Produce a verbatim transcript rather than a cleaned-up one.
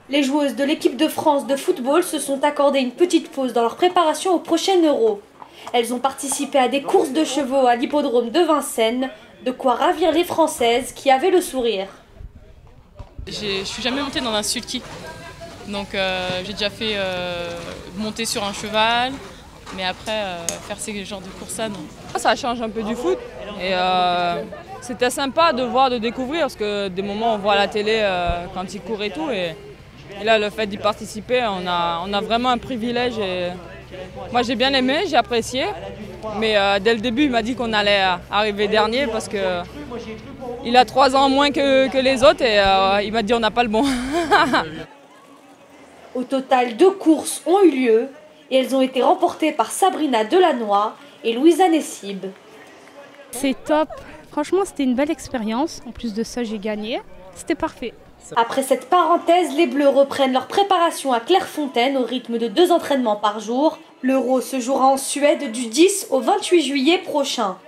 Les joueuses de l'équipe de France de football se sont accordées une petite pause dans leur préparation au prochain Euro. Elles ont participé à des courses de chevaux à l'hippodrome de Vincennes, de quoi ravir les Françaises qui avaient le sourire. Je ne suis jamais montée dans un sulky, donc euh, j'ai déjà fait euh, monter sur un cheval, mais après euh, faire ces genres de courses-là, non. Ça change un peu du foot et euh, c'était sympa de voir, de découvrir, parce que des moments on voit à la télé euh, quand ils courent et tout, et, et là le fait d'y participer, on a, on a vraiment un privilège. Et moi j'ai bien aimé, j'ai apprécié, mais euh, dès le début il m'a dit qu'on allait arriver dernier parce que il a trois ans moins que, que les autres et euh, il m'a dit on n'a pas le bon. Au total, deux courses ont eu lieu et elles ont été remportées par Sabrina Delannoy et Louisa Nessib. C'est top, franchement c'était une belle expérience, en plus de ça j'ai gagné, c'était parfait. Après cette parenthèse, les Bleus reprennent leur préparation à Clairefontaine au rythme de deux entraînements par jour. L'Euro se jouera en Suède du dix au vingt-huit juillet prochain.